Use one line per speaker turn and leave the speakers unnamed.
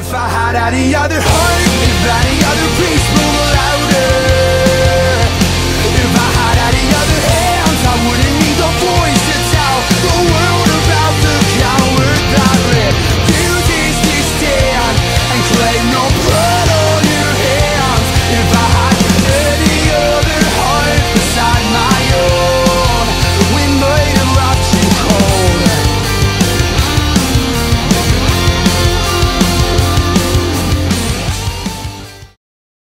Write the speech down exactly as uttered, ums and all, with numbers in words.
If I had any other heart, if any other piece moved, well, I